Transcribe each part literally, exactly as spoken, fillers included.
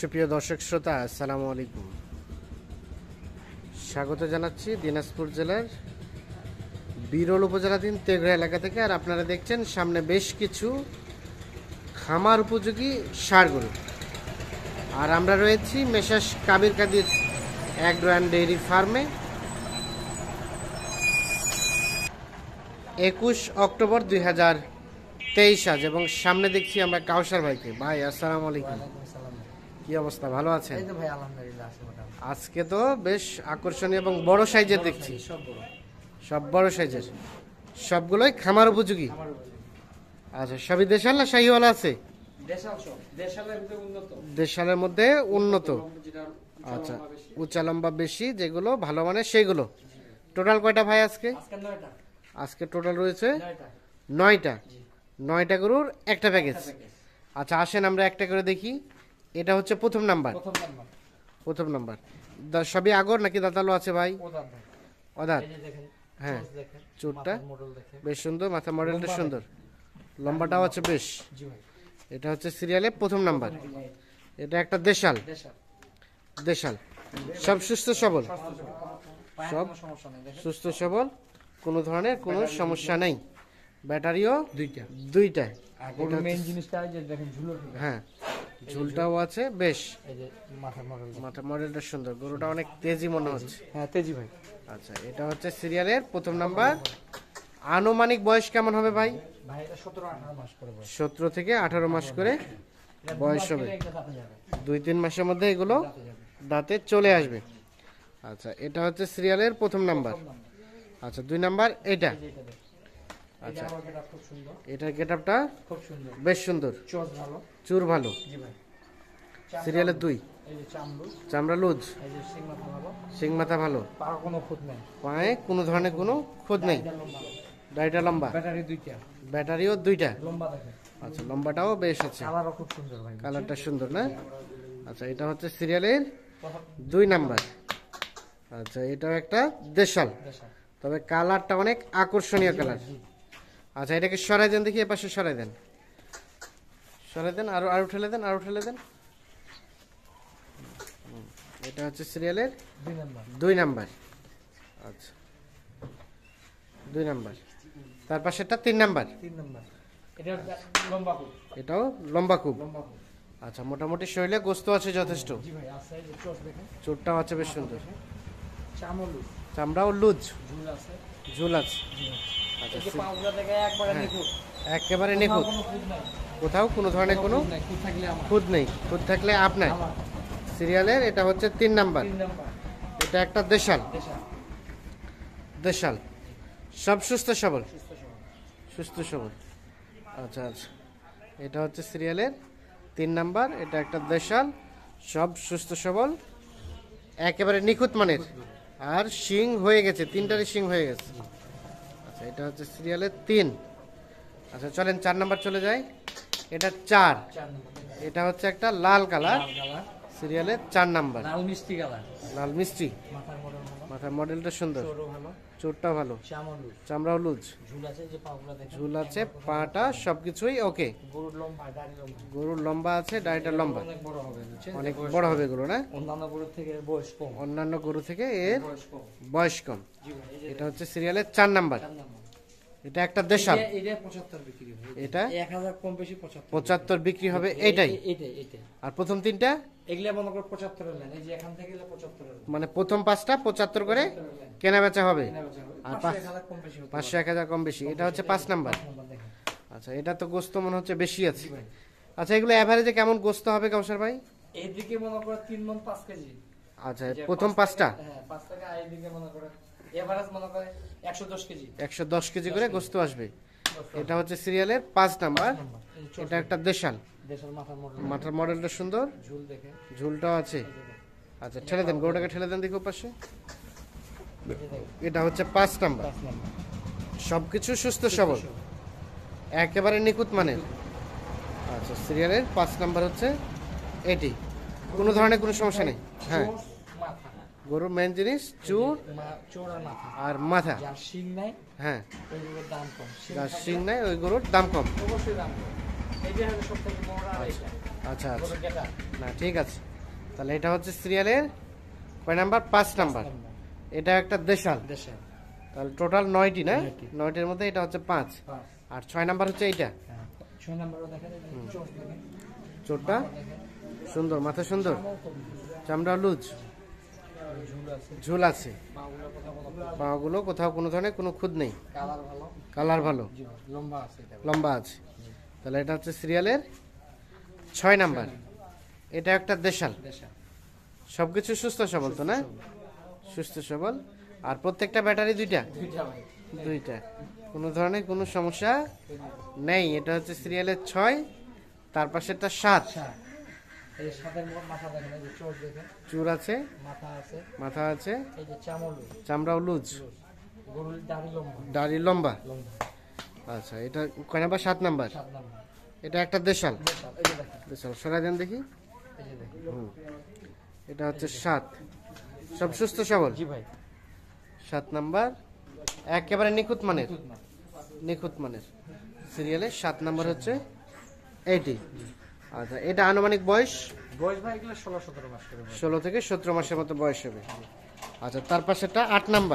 সুপ্রিয় দর্শক শ্রোতা, আসসালামু আলাইকুম। স্বাগত জানাচ্ছি দিনাজপুর জেলার বিরল উপজেলাধীন তেঘরা এলাকা থেকে। আর আপনারা দেখছেন সামনে বেশ কিছু খামার উপযোগী ষাঁড় গরু। আর আমরা রয়েছি messrs Kabir Kadir agro and dairy ফার্মে। একুশ অক্টোবর দুই হাজার তেইশ আজ, এবং সামনে দেখছি আমরা কাউসার ভাইকে। ভাই আসসালামু আলাইকুম, কি অবস্থা, ভালো আছেন? আজকে তো বেশ আকর্ষণীয় এবং বড় সাইজের দেখছি, সব বড় সাইজের, সবগুলোই খামার উপযোগী। আচ্ছা, সবই দেশাল না শাহিওয়ালা আছে? দেশালের মধ্যে উন্নত। আচ্ছা, উঁচা লম্বা বেশি যেগুলো ভালো মানের সেইগুলো। টোটাল কয়টা ভাই আজকে? আজকে টোটাল রয়েছে নয়টা। নয়টা গরুর একটা প্যাকেজ। আচ্ছা, আসেন আমরা একটা করে দেখি। এটা হচ্ছে প্রথম নাম্বার। প্রথম নাম্বার সবই আগর নাকি দাঁতালো আছে ভাই? অদাঁত। হ্যাঁ, চুটটা বেশ সুন্দর, মাথা মডেলটা সুন্দর, লম্বাটাও আছে বেশ। এটা হচ্ছে সিরিয়ালে প্রথম নাম্বার। এটা একটা দেশাল। দেশাল সব সুস্থ সবল, সব সুস্থ সবল, কোনো ধরনের কোনো সমস্যা নেই। ব্যাটারিও দুইটা দুইটা হ্যাঁ, ঝুলটাও আছে বেশ। মাথা মডেলটা সুন্দর, গরুটা অনেক তেজি মনে হচ্ছে। হ্যাঁ, তেজি ভাই। আচ্ছা, এটা হচ্ছে সিরিয়ালের প্রথম নাম্বার। আনুমানিক বয়স কেমন হবে ভাই? সতেরো থেকে আঠারো মাস করে বয়স হবে। দুই তিন মাসের মধ্যে এগুলো দাঁতে চলে আসবে। আচ্ছা, এটা হচ্ছে সিরিয়ালের প্রথম নাম্বার। আচ্ছা, দুই নাম্বার এটা। আচ্ছা, এটার গেটআপটা খুব সুন্দর, বেশ সুন্দর, চুর ভালো। সিরিয়ালের দুই, চামড়া লুজ, সিং মাথা ভালো, পায়ে কোনো ধরনের কোনো খোঁজ নেই, দাড়িটা লম্বা, ব্যাটারিও দুইটা। আচ্ছা, লম্বাটাও বেশ আছে, কালারটা সুন্দর না? আচ্ছা, এটা হচ্ছে সিরিয়ালের দুই নাম্বার। আচ্ছা, এটাও একটা দেশাল, তবে কালারটা অনেক আকর্ষণীয় কালার। আচ্ছা, এটাকে সরাই দেন দেখি, এপাশে সরাই দেন, সরাই দেন, আরো আরো ঠেলে দেন, আরো ঠেলে দেন। এটা হচ্ছে সিরিয়ালের দুই নাম্বার। আচ্ছা, দুই নাম্বার। তার পাশেরটা তিন নাম্বার। এটাও লম্বা খুব। আচ্ছা, মোটামুটি শরীরে গোস্ত আছে যথেষ্ট, চোটটাও আছে বেশ সুন্দর, চামড়াও লুজ, ঝুল আছে। একেবারে নিখুঁত, কোথাও কোনো ধরনের কোনো খুঁত নেই। খুঁত থাকলে আপনার সিরিয়ালের এটা হচ্ছে তিন নাম্বার। এটা একটা দেশাল। দেশাল সব সুস্থ সবল, সুস্থ সবল। আচ্ছা আচ্ছা, এটা হচ্ছে সিরিয়ালের তিন নাম্বার। এটা একটা দেশাল, সব সুস্থ সবল, একেবারে নিখুঁত মানের। আর শিং হয়ে গেছে, তিনটারই শিং হয়ে গেছে। আচ্ছা, এটা হচ্ছে সিরিয়ালের তিন। আচ্ছা, চলেন চার নাম্বার চলে যায়। এটা চার। এটা হচ্ছে একটা লাল কালার, সিরিয়ালের চার নাম্বার। লাল মিষ্টি কালার, লাল মিষ্টি, মাথার মডেলটা সুন্দর, চোটটা ভালো, চামড়াও লুজ, ঝুল আছে, পাটা সবকিছুই ওকে। গরুর লম্বা আছে, দাড়িটা লম্বা, অনেক বড় হবে গরু না? অন্যান্য গরু থেকে বয়স কম, অন্যান্য গরু থেকে এর বয়স কম। এটা হচ্ছে সিরিয়ালের চার নাম্বার। এটা একটা দেশাল। এটা পঁচাত্তর বিক্রি হবে এইটাই। আর প্রথম তিনটা মানে প্রথম পাঁচটা পঁচাত্তর করে কেনা বেচা হবে, আর পাঁচশো এক হাজার কম বেশি। এটা হচ্ছে পাঁচ নাম্বার। আচ্ছা, এটা তো গোস্ত মনে হচ্ছে বেশি আছে। আচ্ছা, এগুলো এভারেজে কেমন গোস্ত হবে কাউসার ভাই? এইদিকে মনে করো তিন মণ পাঁচ কেজি। আচ্ছা, প্রথম পাঁচটা একশো দশ কেজি করে গোস্ত আসবে। এটা হচ্ছে সিরিয়ালের পাঁচ নাম্বার। এটা একটা দেশাল, মাথার মডেলটা সুন্দর, ঝুলটাও আছে। আচ্ছা, ঠেলে দেন, গরুটাকে ঠেলে দেন দেখো পাশে। এটা হচ্ছে পাঁচ নাম্বার। সবকিছু সুস্থ সবল, একেবারে নিখুঁত মানের। আচ্ছা, সিরিয়ালের পাঁচ নাম্বার হচ্ছে এটি, কোনো ধরনের কোনো সমস্যা নেই। হ্যাঁ, গরুর মেন জিনিস চুর আর মাথা। হ্যাঁ, যার শিং নাই ওই গরুর দাম কম। আচ্ছা আচ্ছা, না ঠিক আছে। তাহলে এটা হচ্ছে সিরিয়ালের কয় নাম্বার? পাঁচ নাম্বার। এটা একটা দেশাল। দেশাল। তাহলে টোটাল নয়টি না? নয়টি। নয়টির মধ্যে এটা হচ্ছে পাঁচ। পাঁচ। আর ছয় নাম্বার হচ্ছে এইটা। হ্যাঁ। ছয় নাম্বারও দেখেন, চোখ দেখেন। চোরটা দেখেন। সুন্দর, মাথা সুন্দর, চামড়াও খুব সুন্দর। চামড়া লুজ, ঝুল আছে। ঝুল আছে, পাগুলো কোথাও কোথাও পাগুলো কোথাও কোনো ধরনের কোনো খুদ নেই, কালার ভালো। কালার ভালো, জি ভাই, লম্বা আছে এটা। লম্বা আছে। তাহলে এটা হচ্ছে সিরিয়ালের ছয় নাম্বার। এটা একটা দেশাল। দেশাল। সবকিছু সুস্থ সবল তো না? সুস্থ সবল। আর প্রত্যেকটা ব্যাটারি দুইটা, দুইটা ভাই। দুইটা, কোনো ধরনের কোনো সমস্যা নেই। এটা হচ্ছে সিরিয়ালের ছয়, তার পাশেরটা সাত। আচ্ছা। এই যে সাদের মোড় মাথা দেখেন, এই যে চোখ দেখেন, চুর আছে, মাথা আছে, মাথা আছে, এই যে চামড়, চামড়াও লুজ, গরুর দাড়ি লম্বা। দাড়ি লম্বা। লম্বা। আচ্ছা, এটা কয় নাম্বার? সাত নাম্বার। সাত নাম্বার। এটা একটা দেশাল। দেশাল। এই যে দেখেন, দেশাল সরাই দেন দেখি। এই যে দেখেন। হুম। এটা হচ্ছে সাত, সব সুস্থ সবল। জি ভাই। সাত নাম্বার একেবারে নিখুঁত মানের, দুধ না। নিখুঁত মানের সিরিয়ালে সাত নাম্বার হচ্ছে এইটি। আচ্ছা, এটা আনুমানিক বয়স বয়স ভাই এগুলো ষোলো সতেরো মাস করে বয়স। ষোলো থেকে সতেরো মাসের মতো বয়স হবে। আচ্ছা, তার পাশেরটা আট নাম্বার।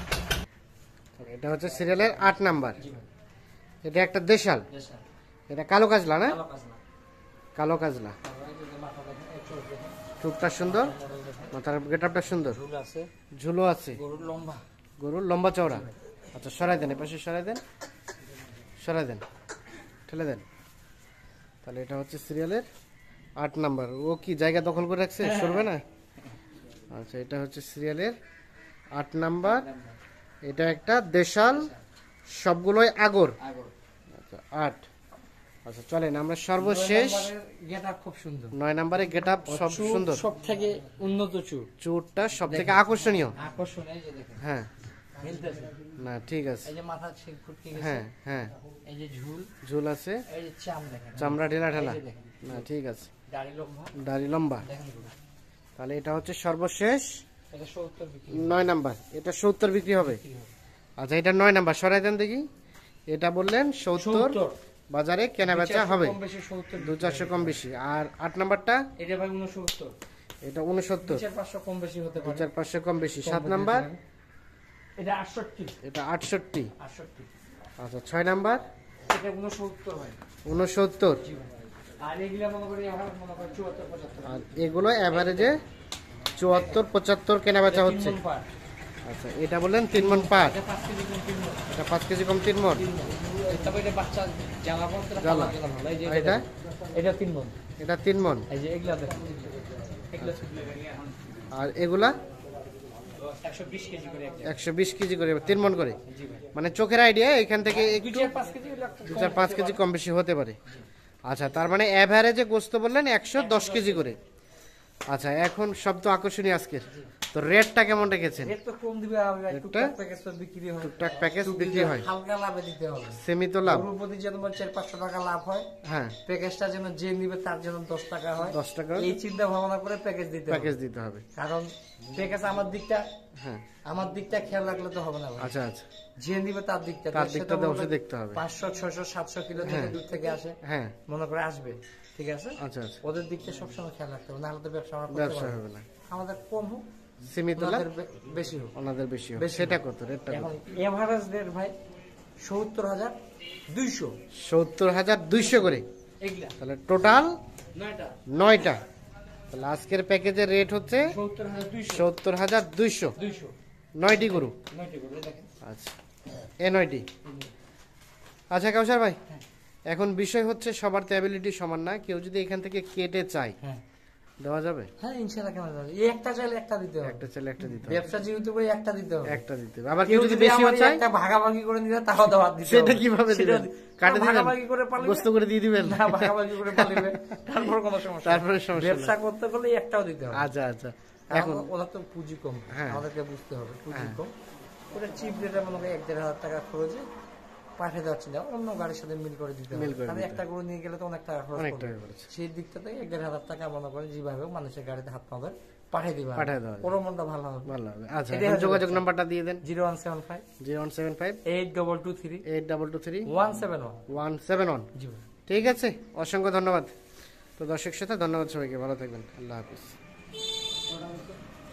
এটা হচ্ছে সিরিয়ালের আট নাম্বার। জি ভাই। এটা একটা দেশাল। দেশাল। এটা কালো কাজলা না? কালো কাজলা। কালো কাজলা। তারপরে এই যে মাথা দেখেন, এই চোখ দেখেন, চোখটা সুন্দর, মডেল দেখেন, মাথার গেটআপটা সুন্দর, ঝুল আছে, ঝুলো আছে, গরুর লম্বা। গরুর লম্বা চওড়া। আচ্ছা, সরাই দেন, এপাশে সরাই দেন, সরাই দেন, ঠেলে দেন। তাহলে এটা হচ্ছে সিরিয়ালের আট নাম্বার। ও কি জায়গা দখল করে রাখছে, সরবে না? আচ্ছা, এটা হচ্ছে সিরিয়ালের আট নাম্বার। এটা একটা দেশাল, সবগুলোই আগর। আগর। আচ্ছা, আট। আচ্ছা, চলেন আমরা সর্বশেষ গেটআপ খুব সুন্দর। নয় নাম্বারে গেট আপ সব চুল সুন্দর, সব থেকে উন্নত চুল। চুরটা সব থেকে আকর্ষণীয়। আকর্ষণ, এই যে দেখেন, হ্যাঁ, হিলতেছে। না ঠিক আছে। এই যে মাথা ছিট ফুটকে গেছে, হ্যাঁ হ্যাঁ, এই যে ঝুল, ঝুল আছে, এই যে চাম দেখেন, চামড়া ঢেলা ঢেলা। এই যে দেখেন, না ঠিক আছে, দাড়ি লম্বা দাড়ি লম্বা। দেখেন গুলো। তাহলে এটা হচ্ছে সর্বশেষ এটা সত্তর বিক্রি নয় নাম্বার। এটা সত্তর বিক্রি হবে। বিক্রি হবে। আচ্ছা, এটা নয় নাম্বার, সরাই দেন দেখি। এটা বললেন সত্তর, সত্তর। বাজারে কেনা বেচা চারশো হবে, কম বেশি সত্তর দু চারশো কম বেশি। আর আট নাম্বারটা এটা ভাই উনসত্তর। এটা উনসত্তর, চার পাঁচশো কম বেশি হতে দু পারে। চার পাঁচশো কম বেশি। কম সাত বেশি নাম্বার হতে পারে। এটা আটষট্টি। এটা আটষট্টি। আটষট্টি। আচ্ছা, ছয় নাম্বার এটা উনসত্তর ভাই। উনসত্তর। জি ভাই। আর এগুলা মনে করি আমার মনে করি চুয়াত্তর পঁচাত্তর। আর এগুলো অ্যাভারেজে চুয়াত্তর পঁচাত্তর কেনা বেচা হচ্ছে। তিন মণ পাট। আচ্ছা, এটা বললেন তিন মন পাট। এটা পাঁচ কেজি কম তিন মণ। এটা পাঁচ কেজি কম তিন মন। তিন মণ। তারপর এটা বাচ্চা জ্বালা বলতে জ্বালা। ভালো। এই যে আর এটা? এটা তিন মণ। এটা তিন মন। এই যে এগুলা দেখেন, এগুলা আর এগুলা একশো বিশ কেজি করে একটা। একশো বিশ কেজি করে, তিন মন করে। জি ভাই। মানে চোখের আইডিয়া এখান থেকে দুই একটু চার পাঁচ কেজি হলে একটু দু কম চার পাঁচ হতে কেজি পারে। কম বেশি হতে পারে। আচ্ছা, তার মানে অ্যাভারেজে গোস্ত বললেন একশো দশ কেজি করে। আচ্ছা, এখন সব তো আকর্ষণীয় আজকের, তো রেটটা কেমন রেখেছেন? রেট তো কম দিবে, আর রেটটা? টুকটাক প্যাকেজ তো বিক্রি হয়। টুকটাক প্যাকেজ বিক্রি হয়, হালকা লাভে দিতে হবে। সীমিত লাভ। গরুর প্রতি যেন চার পাঁচশো টাকা লাভ হয়, হ্যাঁ, প্যাকেজটা যেন যে নিবে তার যেন দশ টাকা হয়, দশ টাকা এই চিন্তা ভাবনা করে প্যাকেজ দিতে হবে। প্যাকেজ দিতে হবে। কারণ প্যাকেজ আমার দিকটা, হ্যাঁ, আমার দিকটা খেয়াল রাখলে তো হবে না ভাই। আচ্ছা আচ্ছা, যে নিবে তার দিকটা, তার সেটা দিকটা মনে অবশ্যই করে দেখতে হবে। পাঁচশো ছয়শো সাতশো কিলো থেকে দূর থেকে আসে, হ্যাঁ, মনে করে আসবে, ঠিক আছে, আচ্ছা আচ্ছা, ওদের দিকটা সবসময় খেয়াল রাখতে হবে, নাহলে তো ব্যবসা আমরা করতে ব্যবসা পারবো হবে না। না। আমাদের কম হোক, সীমিত লাভ, ওনাদের বে- বেশি হোক। ওনাদের বেশি হবে। বেশি সেটা হবে। কত রেটটা? এখন এভারেজ রেট ভাই সত্তর হাজার দুইশো। সত্তর হাজার দুইশো করে। এগুলা তাহলে টোটাল নয়টা নয়টা। তাহলে আজকের প্যাকেজের রেট হচ্ছে সত্তর হাজার দুইশো। সত্তর হাজার দুইশো, দুইশো নয়টি গরু। নয়টি করে দেখেন। আচ্ছা, এ নয়টি। আচ্ছা কাউসার ভাই, এখন বিষয় হচ্ছে সবার তো অ্যাবিলিটি সমান না। কেউ যদি এখান থেকে কেটে চায়, হ্যাঁ দেওয়া যাবে? হ্যাঁ ইনশাআল্লাহ, কেন যাবে? এই একটা চাইলে একটা দিতে হবে। একটা চাইলে একটা দিতে হবে, ব্যবসা যেহেতু করে একটা দিতে হবে। একটা দিতে হবে। আবার কেউ কেউ যদি যদি বেশিও আমার চায়, একটা ভাগাভাগি করে নিতে, তাও দেওয়া দিতে সেটা হবে। কিভাবে সেটা দিবেন? কাটে দিবেন? ভাগাভাগি করে পালিবে, গোস্ত করে দিয়ে দিবেন? না ভাগাভাগি করে পালিবে, তারপর কোনো সমস্যা নেই। তারপরে সমস্যা নেই। ব্যবসা করতে গেলে এই একটাও দিতে হবে। আচ্ছা আচ্ছা, এখন এখন ওরা তো পুঁজি কম, হ্যাঁ। আমাদেরকে বুঝতে হবে পুঁজি হ্যাঁ। কম। ওটা চিপ রেটে মনে হয় এক দেড় হাজার টাকা খরচে পাঠিয়ে দেওয়ার চিন্তা, অন্য গাড়ির সাথে মিল করে দিতে হবে। মিল করে কারণ দিতে একটা গরু নিয়ে গেলে তো অনেক টাকা খরচ অনেক পড়বে। টাকা খরচ। সেই দিকটা থেকে এক দেড় হাজার টাকা মনে করে যেভাবে হোক মানুষের গাড়িতে হাত পাবে পাঠিয়ে দিবে, পাঠিয়ে দেওয়া যাবে। ওরও মনটা ভালো হবে। ভালো হবে। আচ্ছা, এটাই এখন হচ্ছে যোগাযোগ ব্যবসা। নাম্বারটা দিয়ে দেন। Zero one seven five zero one seven five eight double two three eight double two three one seven one. One seven one. জি ভাই। ঠিক আছে, অসংখ্য ধন্যবাদ। তো দর্শক সাথে ধন্যবাদ সবাইকে, ভালো থাকবেন, আল্লাহ হাফিজ। ওটা